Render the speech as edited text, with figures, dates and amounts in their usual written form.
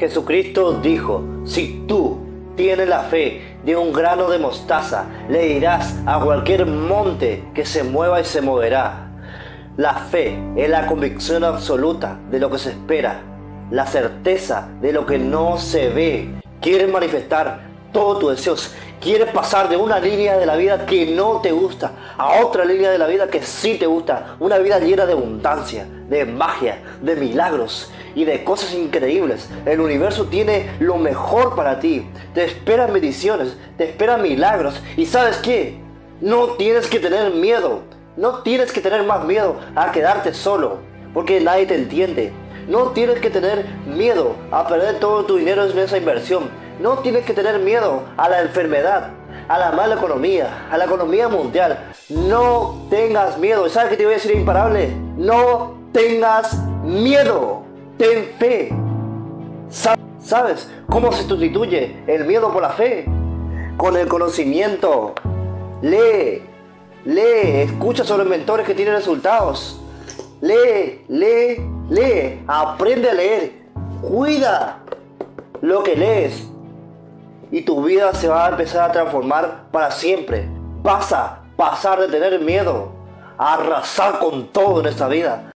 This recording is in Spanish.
Jesucristo dijo, si tú tienes la fe de un grano de mostaza, le dirás a cualquier monte que se mueva y se moverá. La fe es la convicción absoluta de lo que se espera, la certeza de lo que no se ve. Quieres manifestar todos tus deseos, quieres pasar de una línea de la vida que no te gusta a otra línea de la vida que sí te gusta, una vida llena de abundancia, de magia, de milagros y de cosas increíbles. El universo tiene lo mejor para ti, te esperan bendiciones, te esperan milagros. Y ¿sabes qué? No tienes que tener miedo, no tienes que tener más miedo a quedarte solo, porque nadie te entiende. No tienes que tener miedo a perder todo tu dinero en esa inversión. No tienes que tener miedo a la enfermedad, a la mala economía, a la economía mundial. No tengas miedo. ¿Sabes qué te voy a decir, imparable? No tengas miedo. Ten fe. ¿Sabes cómo se sustituye el miedo por la fe? Con el conocimiento. Lee, escucha sobre mentores que tienen resultados. Lee, aprende a leer. Cuida lo que lees. Y tu vida se va a empezar a transformar para siempre. Vas a pasar de tener miedo a arrasar con todo en esta vida.